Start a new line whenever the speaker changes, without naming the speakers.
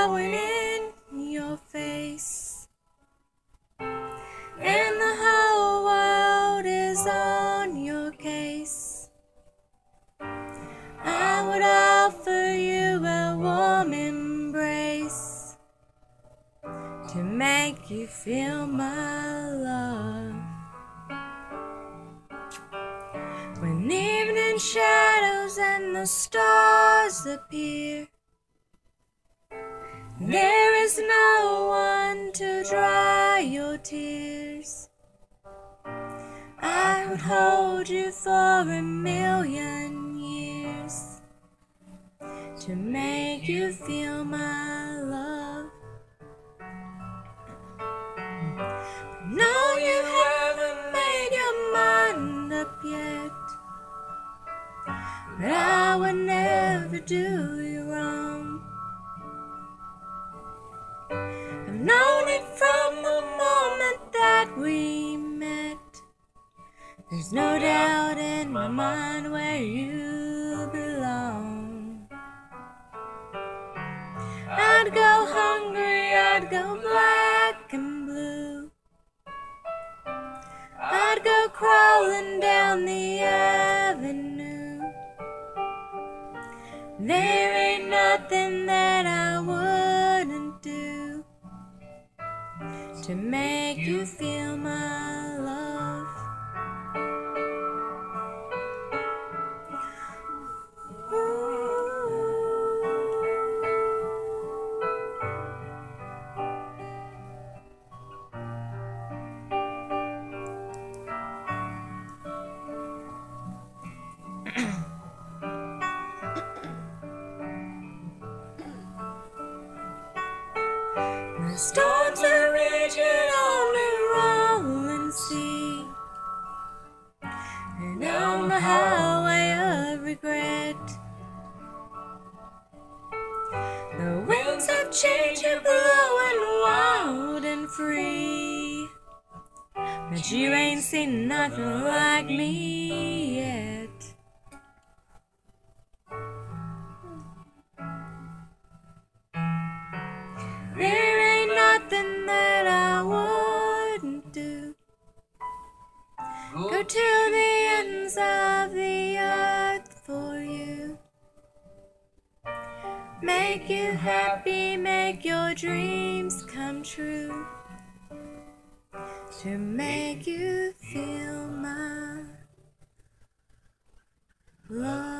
blowing in your face, and the whole world is on your case. I would offer you a warm embrace to make you feel my love. When evening shadows and the stars appear, there is no one to dry your tears. I would hold you for a million years to make you feel my love. No, you haven't made your mind up yet, but I would never do you wrong. I've known it from the moment that we met. There's no doubt in my mind where you belong. I'd go hungry, I'd go black and blue, I'd go crawling down the avenue. There ain't nothing that I wouldn't do to make you feel my love. The storms are raging on the rolling sea, and on the highway of regret, the winds have changed and blowing wild and free, but you ain't seen nothing like me yet. There ain't nothing that I wouldn't do. Go to the ends of the earth for you. Make you happy, make your dreams come true, to make you feel my love.